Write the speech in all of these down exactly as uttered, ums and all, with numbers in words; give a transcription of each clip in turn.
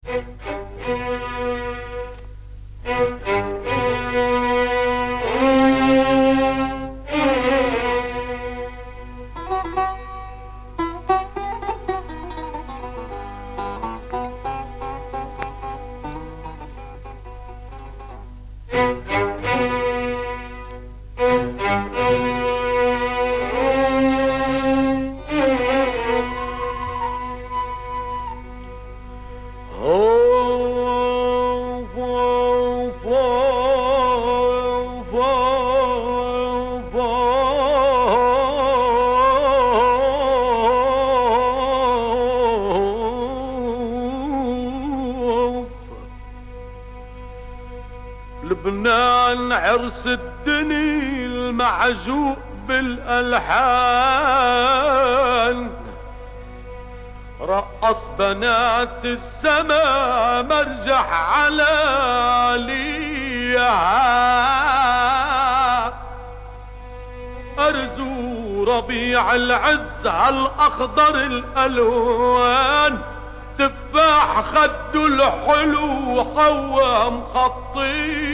لبنان عرس الدني المعجوق بالألحان، رقص بنات السما مرجح على عليها، أرزو ربيع العز هالأخضر الألوان، تفاح خده الحلو حوا مخطي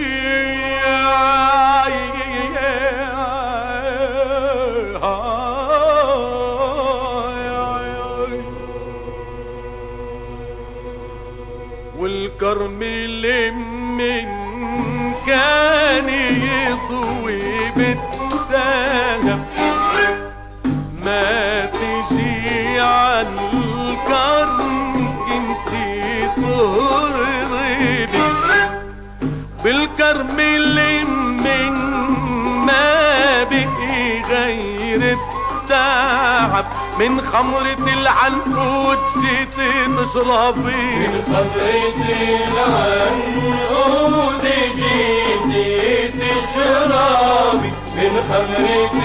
والكرمل من كان يضوي بالذهب ما تجي عن الكرم كنتي تهربي بالكرمل من ما بقي غير التعب من خمرة العنقود جيتي تشربي من خمرة العنقود جيتي تشربي من خمرة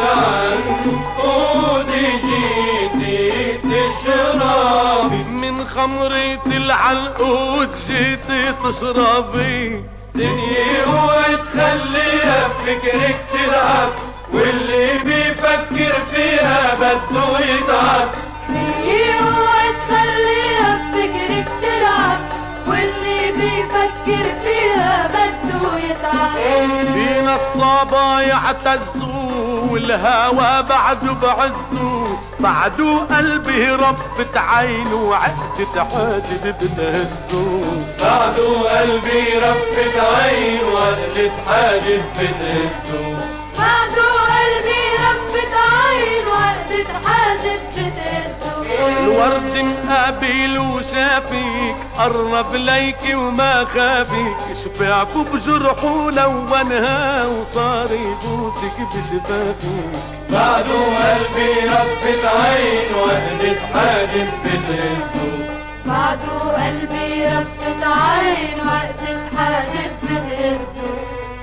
العنقود جيتي تشربي من خمرة العنقود جيتي تشربي دنيا وتخليها بفكرك تلعب واللي بيفكر فيها بده يتعب دنيا وتخليها بفكرك تلعب واللي بيفكر فيها بده يتعب فينا الصبايا اعتزوا والهوى بعده بعزوا بعده قلبي ربة عينه وعقدة حاجب بتهزوا بعده قلبي ربة عين وعقدة حاجب بتهزوا بعده قلبي ربة عين وعقدة حاجب بتهزوا الورد مقابل وشافيك قرب ليكي وما خافيك شفعكوا بجرحه لونها وصار يبوسك بشفافيك بعده قلبي ربة عين وعقدة حاجب بتهزوا بعده قلبي ربة عين وعقدة حاجب بتهزوا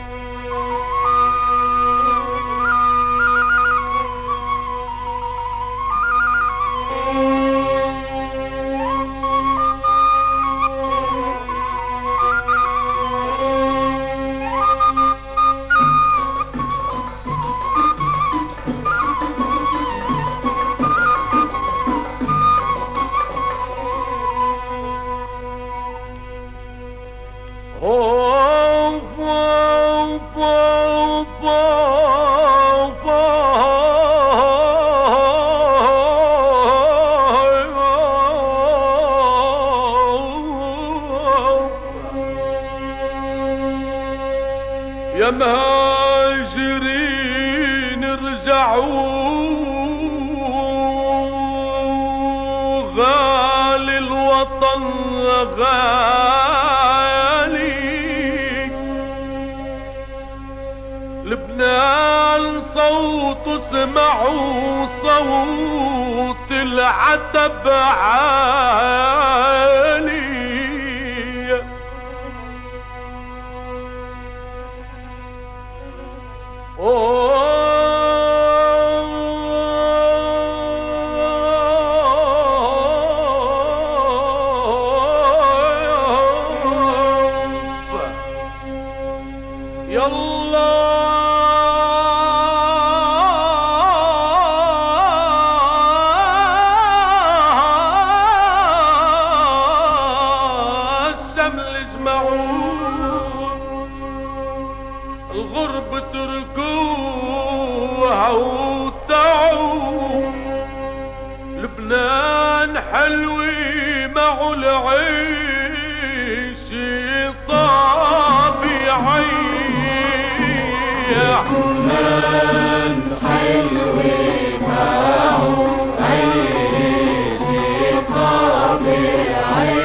يا مهاجرين ارجعوا غالي الوطن غالي لبنان صوت اسمعوا صوت العتب عالي كان حلوي مع العيش طبيعي كان حلوي مع عيش طبيعي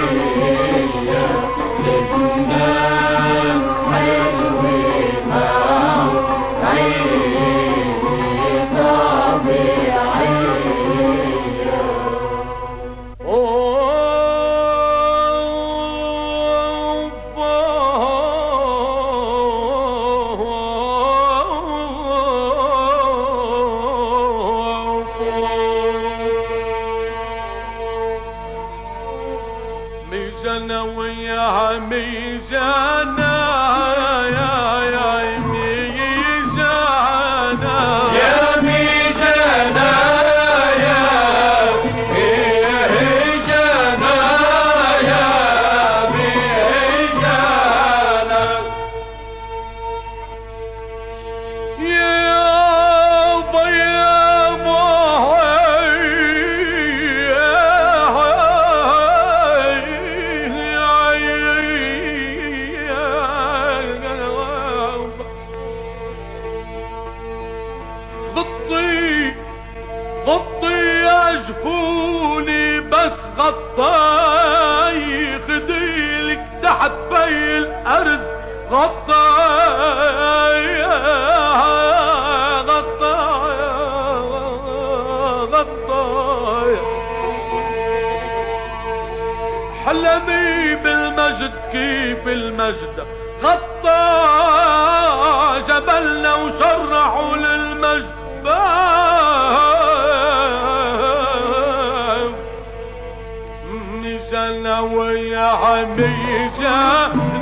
لبنان حلوي مع عيش طبيعي ميجانا وياها ميجانا يا يا ميجانا يا ميجانا يا ميجانا يا ميجانا يا ضيا غطي غطي اجفوني بس غطاي خديلك تحت في الارز غطاي غطاي غطاي حلمي بالمجد كيف المجد غطى جبلنا وشرحوا للمجد ميجانا ويا ميجانا